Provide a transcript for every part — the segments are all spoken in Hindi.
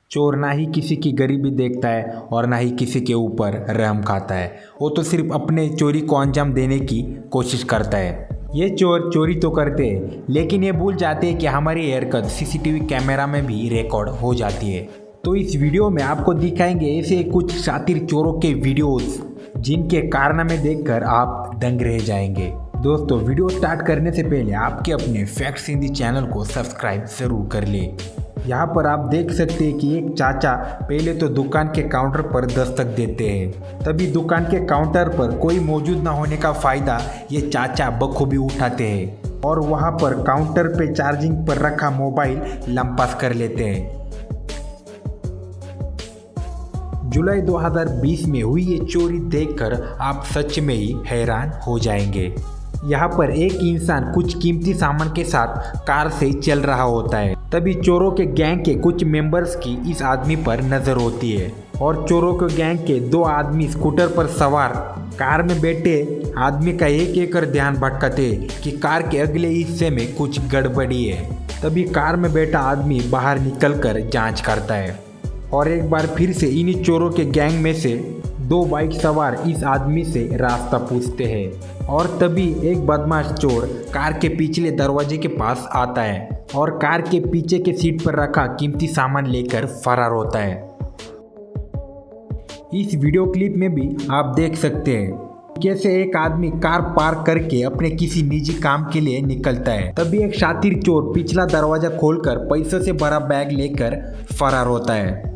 चोर ना ही किसी की गरीबी देखता है और ना ही किसी के ऊपर रहम खाता है। वो तो सिर्फ अपने चोरी को अंजाम देने की कोशिश करता है। ये चोर चोरी तो करते हैं लेकिन ये भूल जाते हैं कि हमारी हरकत सीसीटीवी कैमरा में भी रिकॉर्ड हो जाती है। तो इस वीडियो में आपको दिखाएंगे ऐसे कुछ शातिर चोरों के वीडियोस जिनके कारनामे देखकर आप दंग रह जाएंगे। दोस्तों, वीडियो स्टार्ट करने से पहले आपके अपने फैक्ट्स हिंदी चैनल को सब्सक्राइब जरूर कर ले। यहाँ पर आप देख सकते हैं कि एक चाचा पहले तो दुकान के काउंटर पर दस्तक देते हैं। तभी दुकान के काउंटर पर कोई मौजूद न होने का फायदा ये चाचा बखूबी उठाते हैं और वहाँ पर काउंटर पे चार्जिंग पर रखा मोबाइल लंपास कर लेते हैं। जुलाई 2020 में हुई ये चोरी देखकर आप सच में ही हैरान हो जाएंगे। यहाँ पर एक इंसान कुछ कीमती सामान के साथ कार से चल रहा होता है। तभी चोरों के गैंग के कुछ मेंबर्स की इस आदमी पर नजर होती है और चोरों के गैंग के दो आदमी स्कूटर पर सवार कार में बैठे आदमी का एक एक कर ध्यान भटकाते कि कार के अगले हिस्से में कुछ गड़बड़ी है। तभी कार में बैठा आदमी बाहर निकलकर जांच करता है और एक बार फिर से इन्हीं चोरों के गैंग में से दो बाइक सवार इस आदमी से रास्ता पूछते हैं और तभी एक बदमाश चोर कार के पिछले दरवाजे के पास आता है और कार के पीछे के सीट पर रखा कीमती सामान लेकर फरार होता है। इस वीडियो क्लिप में भी आप देख सकते हैं कैसे एक आदमी कार पार्क करके अपने किसी निजी काम के लिए निकलता है। तभी एक शातिर चोर पिछला दरवाजा खोलकर पैसों से भरा बैग लेकर फरार होता है।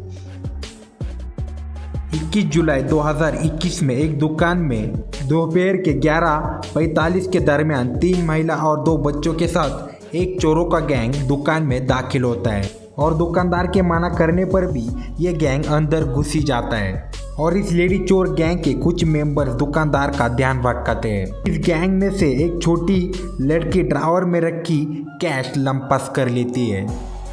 21 जुलाई 2021 में एक दुकान में दोपहर के 11:45 के दरमियान 3 महिला और 2 बच्चों के साथ एक चोरों का गैंग दुकान में दाखिल होता है और दुकानदार के मना करने पर भी ये गैंग अंदर घुस ही जाता है और इस लेडी चोर गैंग के कुछ मेंबर्स दुकानदार का ध्यान भटकाते हैं। इस गैंग में से एक छोटी लड़की ड्रावर में रखी कैश लंपास कर लेती है।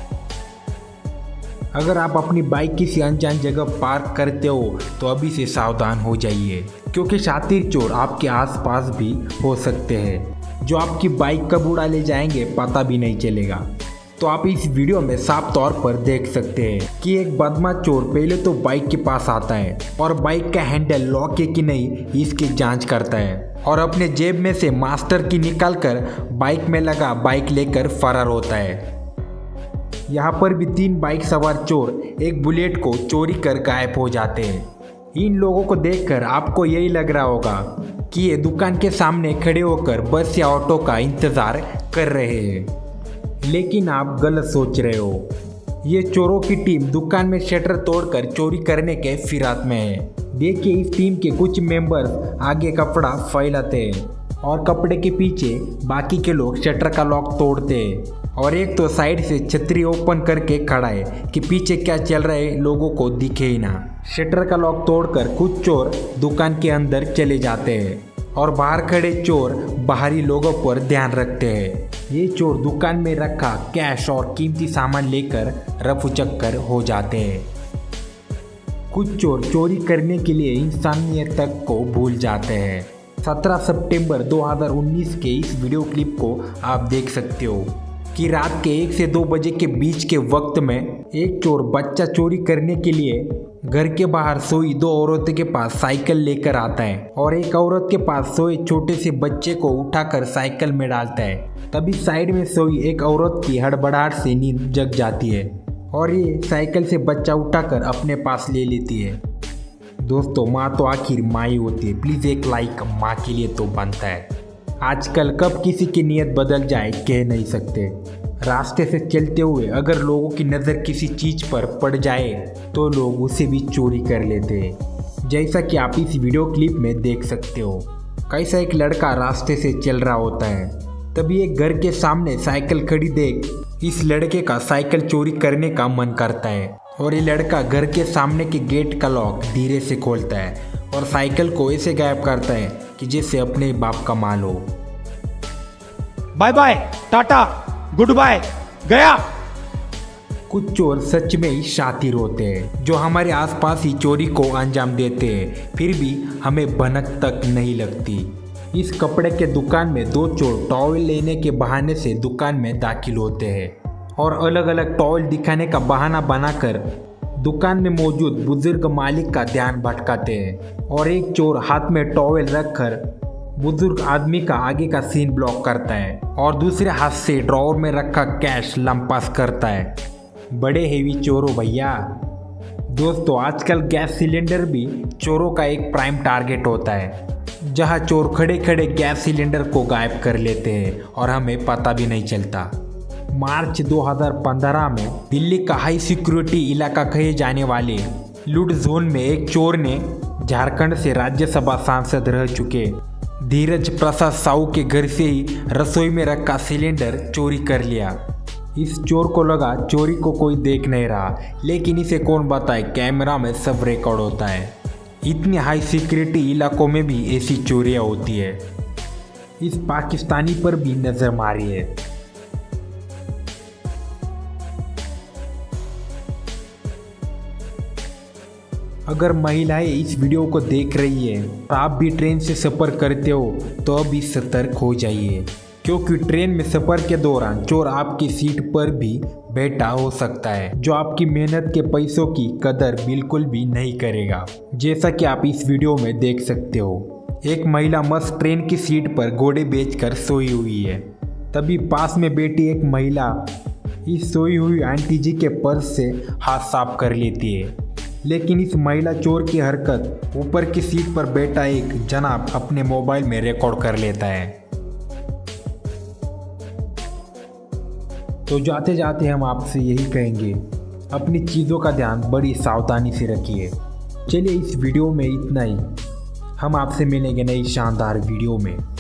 अगर आप अपनी बाइक किसी अनजान जगह पार्क करते हो तो अभी से सावधान हो जाइए क्योंकि शातिर चोर आपके आसपास भी हो सकते हैं जो आपकी बाइक कब उड़ा ले जाएंगे पता भी नहीं चलेगा। तो आप इस वीडियो में साफ तौर पर देख सकते हैं कि एक बदमाश चोर पहले तो बाइक के पास आता है और बाइक का हैंडल लॉक है कि नहीं इसकी जांच करता है और अपने जेब में से मास्टर की निकालकर बाइक में लगा बाइक लेकर फरार होता है। यहाँ पर भी 3 बाइक सवार चोर एक बुलेट को चोरी कर गायब हो जाते हैं। इन लोगों को देखकर आपको यही लग रहा होगा कि ये दुकान के सामने खड़े होकर बस या ऑटो का इंतजार कर रहे हैं, लेकिन आप गलत सोच रहे हो। ये चोरों की टीम दुकान में शटर तोड़कर चोरी करने के फिराक में है। देखिए, इस टीम के कुछ मेंबर्स आगे कपड़ा फैलाते हैं और कपड़े के पीछे बाकी के लोग शटर का लॉक तोड़ते हैं और एक तो साइड से छतरी ओपन करके खड़ा है कि पीछे क्या चल रहा है लोगों को दिखे ही ना। शटर का लॉक तोड़कर कुछ चोर दुकान के अंदर चले जाते हैं और बाहर खड़े चोर बाहरी लोगों पर ध्यान रखते हैं। ये चोर दुकान में रखा कैश और कीमती सामान लेकर रफू चक्कर हो जाते हैं। कुछ चोर चोरी करने के लिए इंसानियत तक को भूल जाते हैं। 17 सितंबर 2019 के इस वीडियो क्लिप को आप देख सकते हो कि रात के 1 से 2 बजे के बीच के वक्त में एक चोर बच्चा चोरी करने के लिए घर के बाहर सोई 2 औरतों के पास साइकिल लेकर आता है और एक औरत के पास सोए छोटे से बच्चे को उठाकर साइकिल में डालता है। तभी साइड में सोई एक औरत की हड़बड़ाहट से नींद जग जाती है और ये साइकिल से बच्चा उठाकर अपने पास ले लेती है। दोस्तों, माँ तो आखिर माँ ही होती है। प्लीज़ एक लाइक माँ के लिए तो बनता है। आजकल कब किसी की नीयत बदल जाए कह नहीं सकते। रास्ते से चलते हुए अगर लोगों की नज़र किसी चीज़ पर पड़ जाए तो लोग उसे भी चोरी कर लेते हैं। जैसा कि आप इस वीडियो क्लिप में देख सकते हो, कैसा एक लड़का रास्ते से चल रहा होता है। तभी एक घर के सामने साइकिल खड़ी देख इस लड़के का साइकिल चोरी करने का मन करता है और ये लड़का घर के सामने के गेट का लॉक धीरे से खोलता है और साइकिल को ऐसे गायब करता है कि जैसे अपने बाप का माल हो। Bye bye, tata, goodbye, गया। कुछ चोर सच में ही शातिर होते हैं जो हमारे आसपास ही चोरी को अंजाम देते हैं, फिर भी हमें भनक तक नहीं लगती। इस कपड़े के दुकान में 2 चोर टॉवल लेने के बहाने से दुकान में दाखिल होते हैं और अलग अलग टॉवल दिखाने का बहाना बनाकर दुकान में मौजूद बुजुर्ग मालिक का ध्यान भटकाते हैं और एक चोर हाथ में टॉवेल रखकर बुजुर्ग आदमी का आगे का सीन ब्लॉक करता है और दूसरे हाथ से ड्रॉवर में रखा कैश लंपास करता है। बड़े हेवी चोर हो भैया। दोस्तों, आजकल गैस सिलेंडर भी चोरों का एक प्राइम टारगेट होता है, जहां चोर खड़े खड़े गैस सिलेंडर को गायब कर लेते हैं और हमें पता भी नहीं चलता। मार्च 2015 में दिल्ली का हाई सिक्योरिटी इलाका कहे जाने वाले लूट जोन में एक चोर ने झारखंड से राज्यसभा सांसद रह चुके धीरज प्रसाद साहू के घर से ही रसोई में रखा सिलेंडर चोरी कर लिया। इस चोर को लगा चोरी को कोई देख नहीं रहा, लेकिन इसे कौन बताए कैमरा में सब रिकॉर्ड होता है। इतने हाई सिक्योरिटी इलाकों में भी ऐसी चोरियां होती है। इस पाकिस्तानी पर भी नजर मारी है। अगर महिलाएं इस वीडियो को देख रही है और आप भी ट्रेन से सफ़र करते हो तो अभी सतर्क हो जाइए, क्योंकि ट्रेन में सफ़र के दौरान चोर आपकी सीट पर भी बैठा हो सकता है, जो आपकी मेहनत के पैसों की कदर बिल्कुल भी नहीं करेगा। जैसा कि आप इस वीडियो में देख सकते हो, एक महिला मस्त ट्रेन की सीट पर घोड़े बेचकर सोई हुई है। तभी पास में बैठी एक महिला इस सोई हुई आंटी जी के पर्स से हाथ साफ कर लेती है, लेकिन इस महिला चोर की हरकत ऊपर की सीट पर बैठा एक जनाब अपने मोबाइल में रिकॉर्ड कर लेता है। तो जाते जाते हम आपसे यही कहेंगे, अपनी चीज़ों का ध्यान बड़ी सावधानी से रखिए। चलिए, इस वीडियो में इतना ही। हम आपसे मिलेंगे नई शानदार वीडियो में।